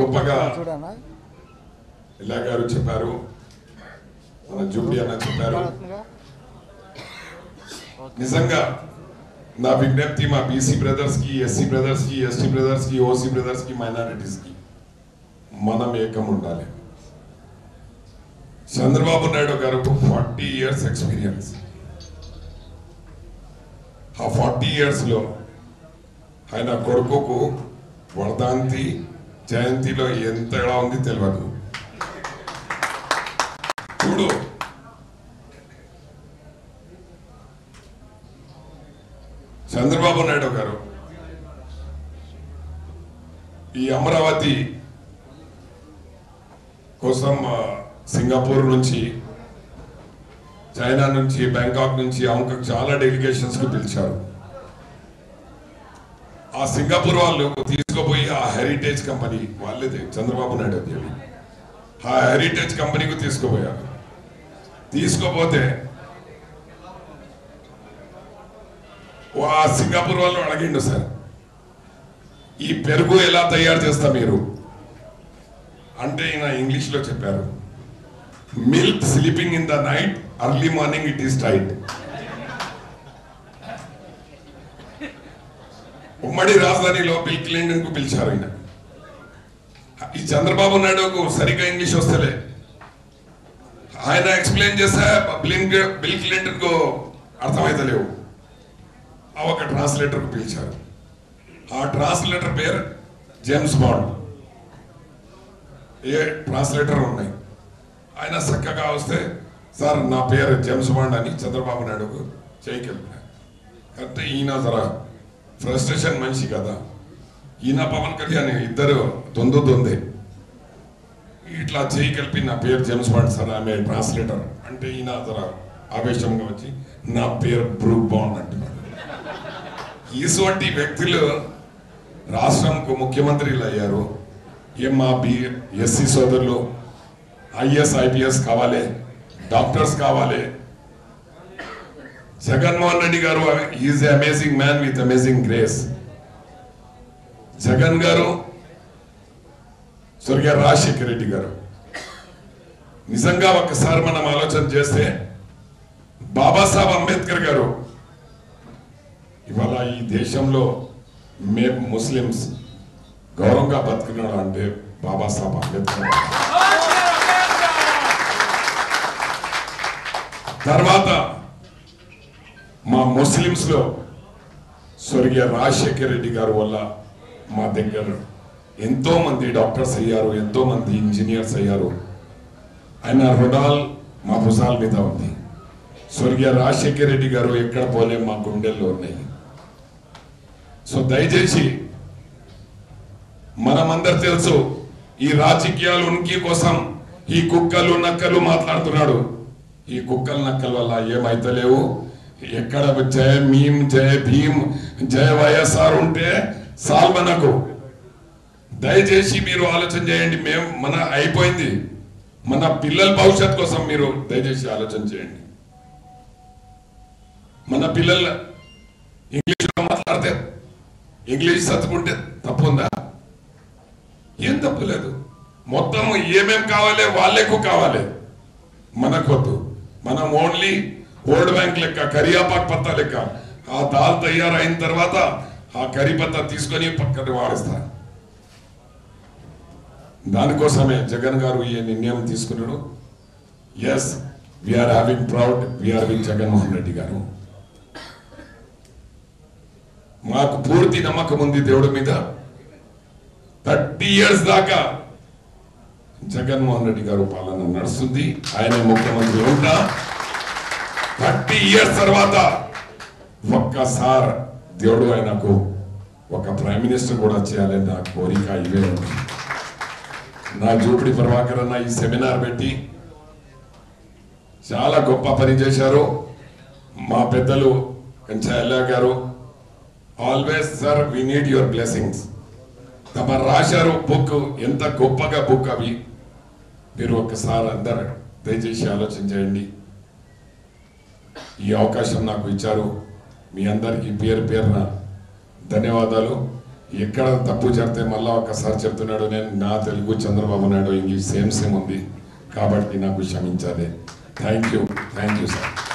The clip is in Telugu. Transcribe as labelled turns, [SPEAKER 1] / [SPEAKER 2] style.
[SPEAKER 1] గొప్పగా ఇలా గారు చెప్పారు, మన జూబీ అన్న చెప్పారు. నిజంగా నా విజ్ఞప్తి మా బీసీ బ్రదర్స్ కి, ఎస్సీ బ్రదర్స్ కి, ఎస్టీ బ్రదర్స్ కి, ఓసీ బ్రదర్స్ కి, మైనారిటీస్ కి మనం ఏకం ఉండాలి. చంద్రబాబు నాయుడు గారు 40 years ఎక్స్పీరియన్స్. ఆ 40 years లో ఆయన కొడుకుకు వర్ధంతి జయంతిలో ఎంతగా ఉంది తెలియదు. చూడు, చంద్రబాబు నాయుడు గారు ఈ అమరావతి కోసం సింగపూర్ నుంచి, చైనా నుంచి, బ్యాంకాక్ నుంచి ఆమెకు చాలా డెలిగేషన్స్ కు పిలిచారు. ఆ సింగపూర్ వాళ్ళు తీసుకుపోయి ఆ హెరిటేజ్ కంపెనీ వాళ్ళేది చంద్రబాబు నాయుడు దేవి, ఆ హెరిటేజ్ కంపెనీకి తీసుకుపోయారు. తీసుకుపోతే ఆ సింగపూర్ వాళ్ళు అడిగిండు, సార్ ఈ పెరుగు ఎలా తయారు చేస్తా మీరు అంటే ఈయన ఇంగ్లీష్ లో చెప్పారు, milk sleeping in the night, early morning it is tight. ఉమ్మడి రాజధానిలో బిల్ క్లింటన్ కు పిలిచారు. ఆయన ఈ చంద్రబాబు నాయుడుకు సరిగ్గా ఇంగ్లీష్ వస్తలే. ఆయన ఎక్స్ప్లెయిన్ చేస్తే బిల్ క్లింటన్ కు అర్థమైతలేవు. ఒక ట్రాన్స్లేటర్ కు పిలిచారు. ఆ ట్రాన్స్లేటర్ పేరు జేమ్స్ బాండ్. ఏ ట్రాన్స్లేటర్ ఉన్నాయి. ఆయన చక్కగా వస్తే, సార్ నా పేరు జేమ్స్ బాండ్ అని చంద్రబాబు నాయుడుకు చేయగలిగినారు. అంటే ఈయన జరా ఫ్రస్ట్రేషన్ మనిషి కదా, ఈయన పవన్ కళ్యాణ్ ఇద్దరు దొందే ఇట్లా చేయి కలిపి నా పేరు జేమ్స్ బాండ్ సార్, ఆమె ట్రాన్స్లేటర్ అంటే ఈయన జరా ఆవేశంగా వచ్చి నా పేరు బ్రూక్ బాండ్ అంటున్నాడు. ఇటువంటి వ్యక్తులు రాష్ట్రంకు ముఖ్యమంత్రులు అయ్యారు. ఏం మా ఎస్సీ సోదరులు ఐఏఎస్ ఐపీఎస్ కావాలి, డాక్టర్స్ కావాలి. Jaganmohan Reddy garu is amazing man with amazing grace. Jagan garu, స్వర్గీయ రాజశేఖర రెడ్డి గారు నిజంగా ఒకసారి మనం ఆలోచన చేస్తే, బాబాసాహెబ్ అంబేద్కర్ గారు ఇవాళ ఈ దేశంలో మేము ముస్లిమ్స్ గౌరవంగా బతుకున్నాడు అంటే బాబాసాహెబ్ అంబేద్కర్. తర్వాత మా ముస్లిమ్స్ లో స్వర్గీయ రాజశేఖర రెడ్డి గారు వల్ల మా దగ్గర ఎంతో మంది డాక్టర్స్ అయ్యారు, ఎంతో మంది ఇంజనీర్స్ అయ్యారు. ఆయన రుణాలు మా భుజాల మీద ఉంది. స్వర్గీయ రాజశేఖర రెడ్డి గారు ఎక్కడ పోలే మా గుండెల్లో ఉన్నాయి. సో దయచేసి మనమందరు తెలుసు, ఈ రాజకీయాలు ఉనికి కోసం ఈ కుక్కలు నక్కలు మాట్లాడుతున్నాడు. ఈ కుక్కలు నక్కల వల్ల ఏమైతలేవు. ఎక్కడ జయ మీమ్, జయ భీమ్, జయ వైఎస్ఆర్ ఉంటే సాల్ మనకు. దయచేసి మీరు ఆలోచన చేయండి. మన అయిపోయింది. మన పిల్లల భవిష్యత్ కోసం మీరు దయచేసి ఆలోచన చేయండి. మన పిల్లలు ఇంగ్లీష్లో మాట్లాడితే, ఇంగ్లీష్ చదువుకుంటే తప్పుందా? ఏం తప్పు లేదు. మొత్తం ఏమేం కావాలి వాళ్ళకు కావాలి, మనకొద్దు. మనం ఓన్లీ ఓల్డ్ బ్యాంక్ లెక్క, కరియాపాక్ పత్తా లెక్క, ఆ దాల్ తయారైన తర్వాత ఆ కరీ పత్తా తీసుకొని పక్కన వాడిస్తా. దానికోసమే జగన్ గారు ఈ నిర్ణయం తీసుకున్నాడు. Yes, we are having proud, we are with Jaganmohan Reddy garu. మాకు పూర్తి నమ్మకం ఉంది దేవుడి మీద. 30 years దాకా జగన్మోహన్ రెడ్డి గారు పాలన నడుస్తుంది. ఆయన ముఖ్యమంత్రి ఉంటా. 30 years తర్వాత ఒక్కసారి దేవుడు ఆయనకు ఒక ప్రైమ్ మినిస్టర్ కూడా చేయాలని నా కోరిక. ఇవే ఉంది. నా జూపిడి ప్రభాకర్ అన్న ఈ సెమినార్ పెట్టి చాలా గొప్ప పని చేశారు. మా పెద్దలు Kancha Ilaiah garu always sir we need your blessings. తమ రాశారు బుక్, ఎంత గొప్పగా బుక్ అవి. మీరు ఒక్కసారి అందరు దయచేసి ఆలోచన చేయండి. ఈ అవకాశం నాకు ఇచ్చారు. మీ అందరికీ పేరు పేరున ధన్యవాదాలు. ఎక్కడ తప్పు చెప్తే మళ్ళీ ఒక్కసారి చెప్తున్నాడు, నేను నా తెలుగు చంద్రబాబు నాయుడు ఇంగ్లీష్ సేమ్ ఉంది కాబట్టి నాకు క్షమించాలి. Thank you sir.